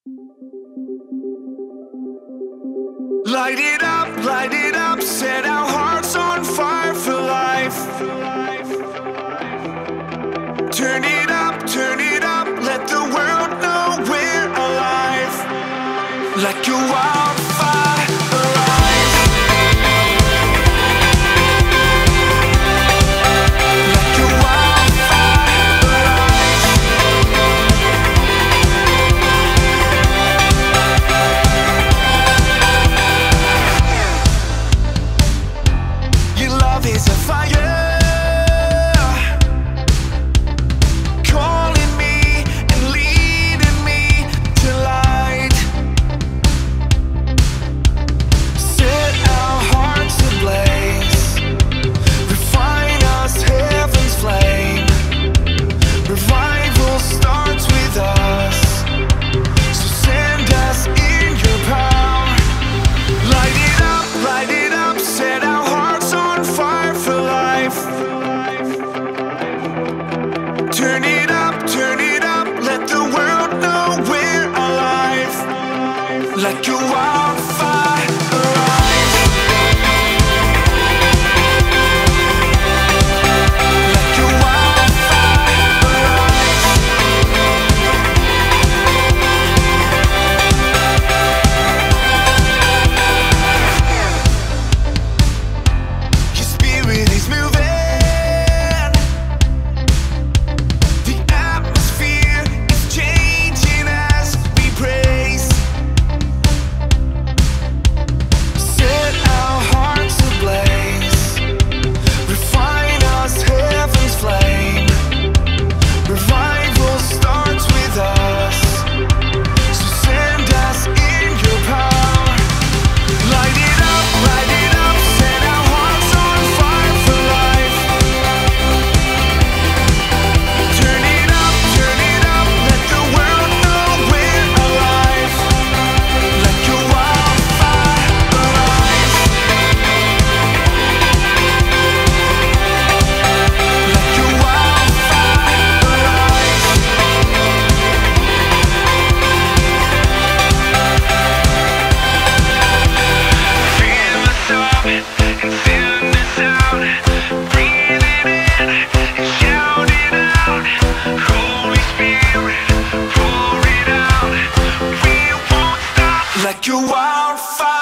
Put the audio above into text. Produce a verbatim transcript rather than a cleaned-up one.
Light it up, light it up, set our hearts on fire for life. Turn it up, turn it up, let the world know we're alive. Like a wildfire, alive. Like a wildfire, alive. Your love is a fire, calling me and leading me to light. Set our hearts ablaze, refine us heaven's flame. Revival starts with us, so send us in your power. Light it up, light it up, set our hearts on fire for life. Turn it up, turn it up, let the world know we're alive. Like a wildfire, alive. Like a wildfire, alive. Your spirit is moving, the atmosphere is changing as we praise. Set our hearts ablaze, refine us heaven's flame. Revival starts with us, so send us in your power. Light it up, light it up, set our hearts on fire for life. Turn it up, turn it up, let the world know we're alive. Like a wildfire, alive. Like a wildfire, alive. Feel us up and send us out. Breathe it in and shout it out. Holy Spirit, pour it out. We won't stop. Like a wildfire.